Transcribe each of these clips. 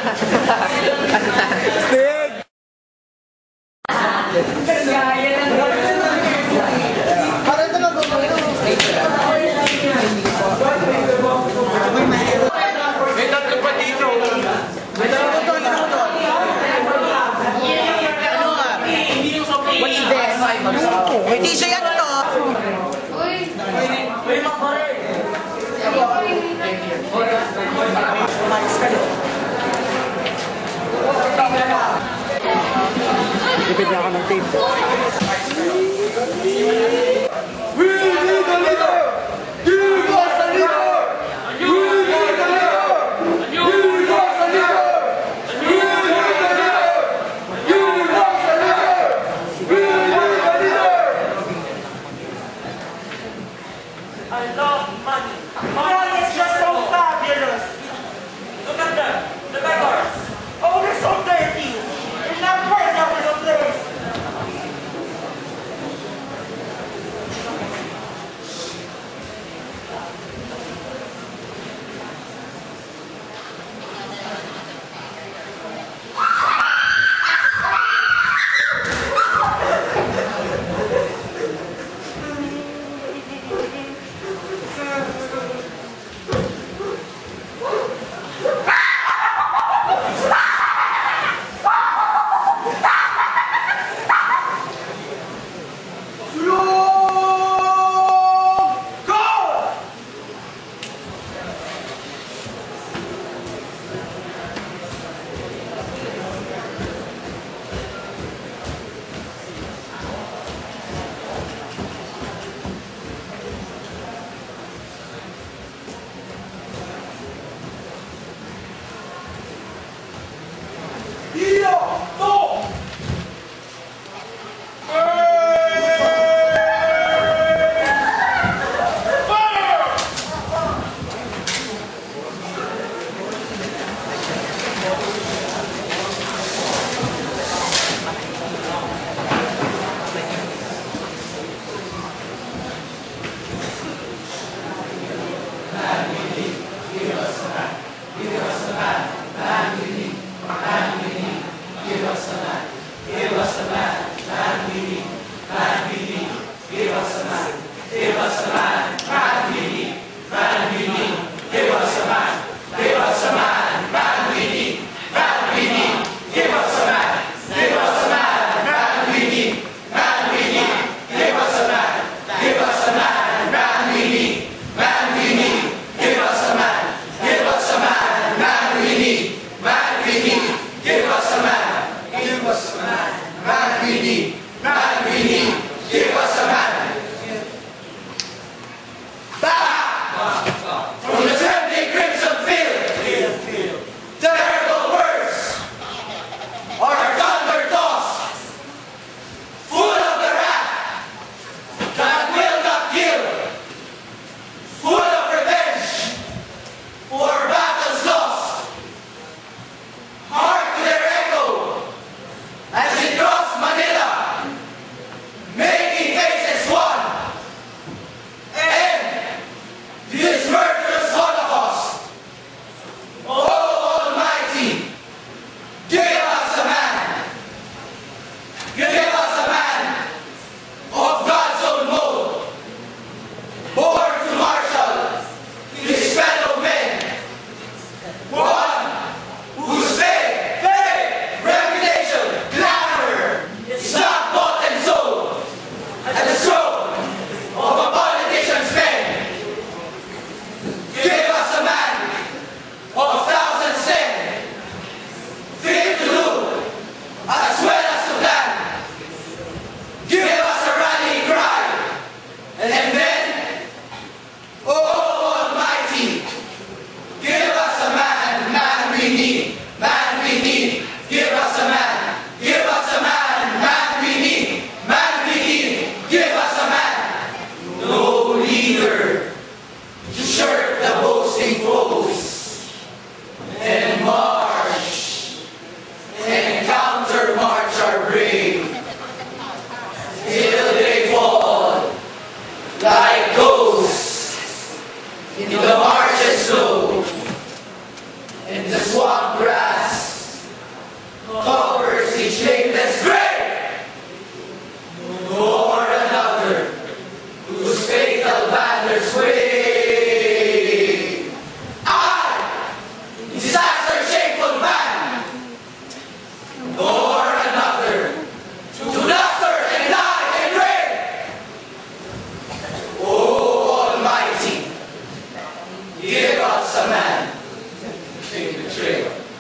Big! May tatlo pa dito. May tatlo to, What's this? Hindi siya yan to. May makare. Tipid na ako ng tape. We need a leader! Give us a leader! We need a leader! Give us a leader! We need a leader! Give us a leader! We need a leader! I love money. Money is just so fabulous. Look at them, the beggars. Oh, they're so dirty. They're not worth out in the place. in the marshes slow, in the swamp grass,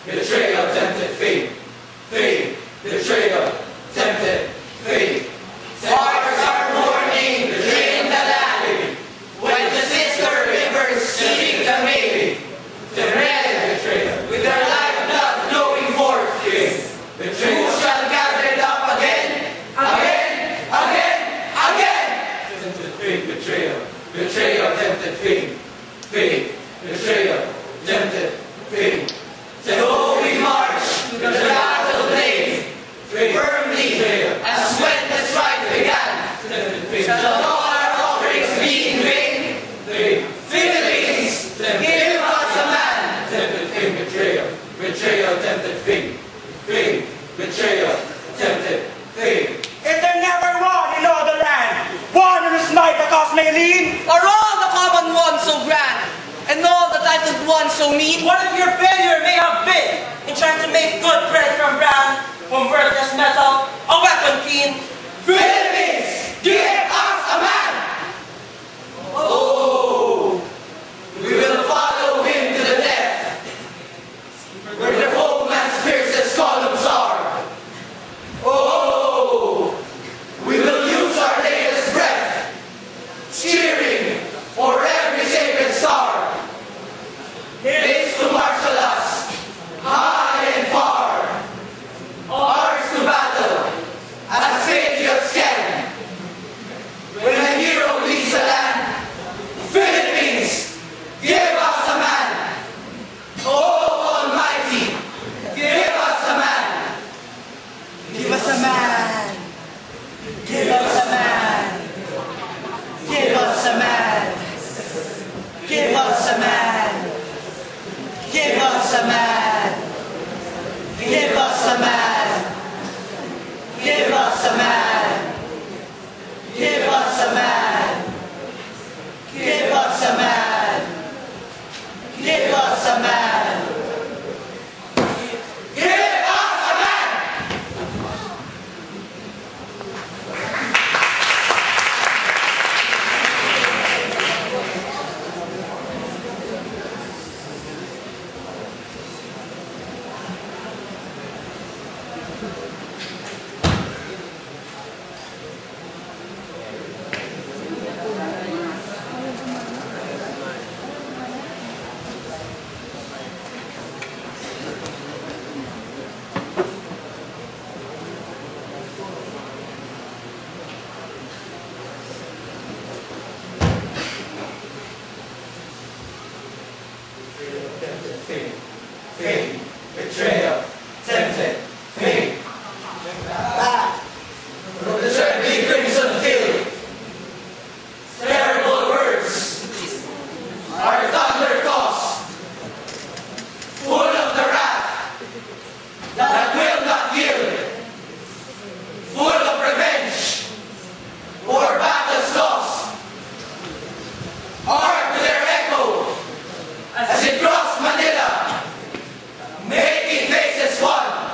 betrayal, tempted fate. Fate, betrayal, tempted fate. Hearts are mourning, drain the land. When the sister rivers seek the maid. The red betrayal, with their lifeblood flowing forth. Betrayal. Who shall gather it up again? Again! Tempted fate, betrayal. Betrayal, tempted fate. Fate, betrayal, tempted fate. So we march to the battle blade, firmly as when the strife began. Shall all our offerings be in vain? Philippines, give us a man. Tempted fate, betrayal, betrayal, tempted fate. Fate, betrayal, tempted fate. Is there never one in all the land? One who smite the cause may lean? Are all the common ones so grand, and all the titled ones so mean? What if your failure may have been in trying to make good bread from bran, from worthless metal, a weapon keen? Philippines, give us a man. Oh, we will follow him to the death, where the foeman's fiercest columns are. Oh, we will use our latest breath, cheering for every sacred star. It's to marshal us, high and far. Ours to battle, as patriots can. When a hero leads the land, Philippines, give us a man. Oh, Almighty, give us a man. Give us a man. Give us a man. Give us a man. Give us a man. Give us a man. Give us a man. Give us a man. Give us a man. Give us a man. Give us a man. Give us a man. Fate, betrayal, tempted, fate. From the certainly crimson field, terrible words are thunder tossed, full of the wrath that will not yield, full of revenge for battles lost. Hark to their echo as it crossed Manila, making faces one.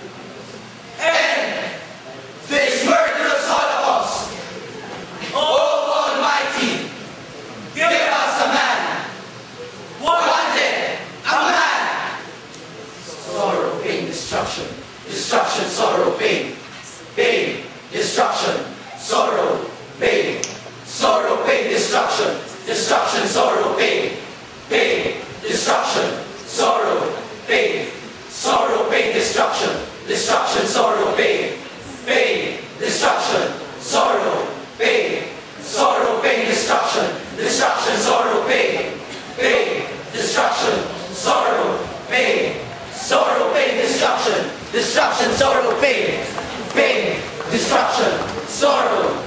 End this murderous holocaust. Oh, Almighty, give us a man. Wanted, a man. Sorrow, pain, destruction. Destruction, sorrow, pain. Pain, destruction, sorrow, pain. Sorrow, pain, destruction. Destruction, sorrow, pain. Pain, destruction, sorrow, pain. Sorrow, pain, destruction. Destruction, sorrow, pain. Pain, destruction, sorrow, pain. Sorrow, pain, destruction. Destruction, sorrow, pain. Pain, destruction, sorrow, pain. Sorrow, pain, destruction. Destruction, sorrow, pain. Pain, destruction, sorrow,